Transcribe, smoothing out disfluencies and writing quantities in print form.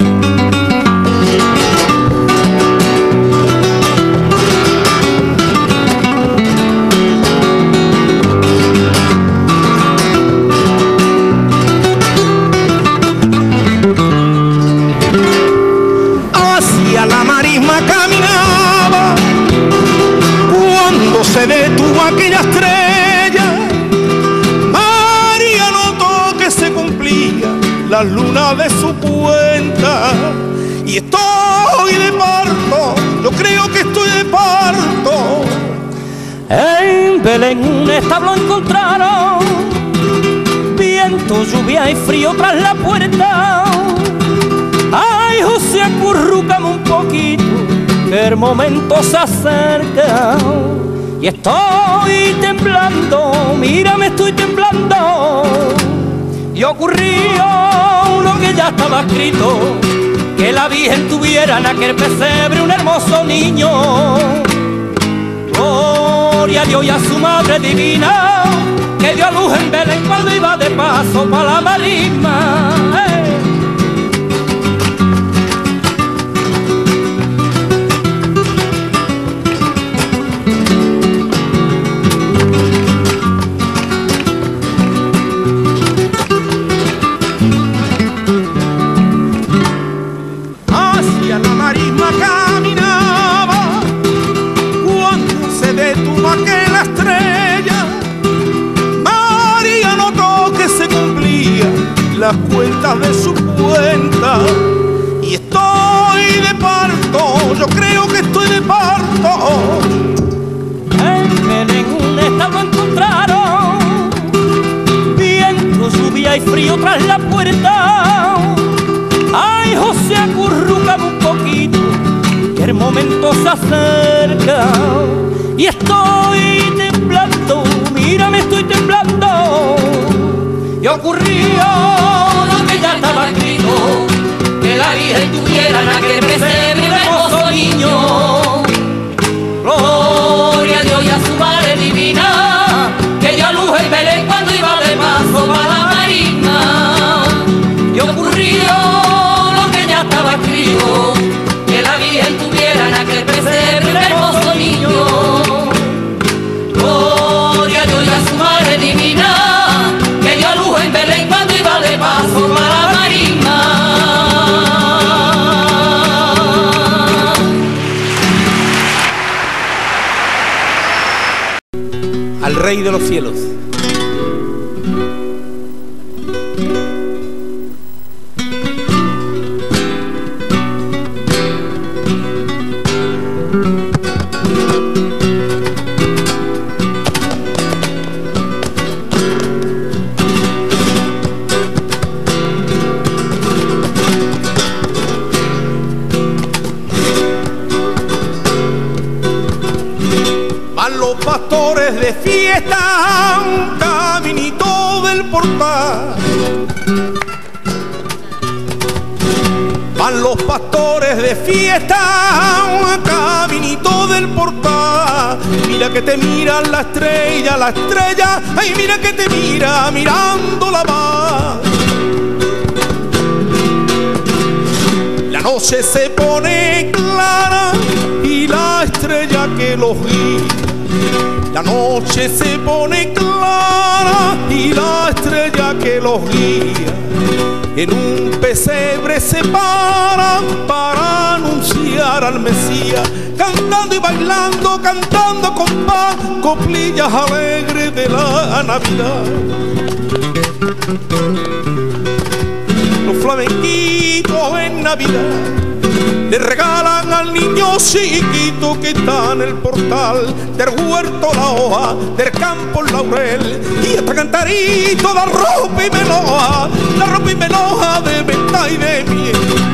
Hacia la marisma caminaba cuando se detuvo aquella estrella. María notó que se cumplía la luna de su cuenta. Y estoy de parto, yo creo que estoy de parto. En Belén un establo encontraron, viento, lluvia y frío tras la puerta. Ay, José, acurrúcame un poquito, que el momento se acerca. Y estoy temblando, mírame, estoy temblando. Y ocurrió lo que ya estaba escrito, que la Virgen tuviera en aquel pesebre un hermoso niño. Gloria a Dios y a su Madre Divina, que dio a luz en Belén cuando iba de paso para la marisma. Hacia la marisma caminaba cuando se detuvo aquella estrella. María notó que se cumplía las cuentas de su cuenta. Y estoy de parto, yo creo que estoy de parto. En Belén un establo encontraron, viento, lluvia y frío tras la puerta. Ay, José, acurrúcame un poquito, que el momento se acerca. Y estoy temblando, mírame, estoy temblando. Y ocurrió lo que ya estaba escrito, que la Virgen tuviera en aquel pesebre un hermoso niño. Gloria a Dios y a su Madre Divina, que dio a luz en Belén cuando iba de paso para la marisma. Y ocurrió lo que ya estaba escrito, que la Virgen tuviera en aquel pesebre un hermoso niño. Gloria a Dios y a su Madre Divina, que dio a luz en Belén cuando iba de paso para la marisma. Al Rey de los Cielos. Van los pastores de fiesta, un caminito del portal. Van los pastores de fiesta, un caminito del portal. Mira que te mira la estrella, ay, mira que te mira mirando la mar. La noche se pone clara y la estrella que los guía. La noche se pone clara y la estrella que los guía en un pesebre se para anunciar al Mesías, cantando y bailando, cantando compás, coplillas alegres de la Navidad. Los flamenquitos en Navidad le regalan al niño chiquito que está en el portal del huerto la hoja, del campo el laurel, y hasta cantarito la ropa y meloja de venta y de miel.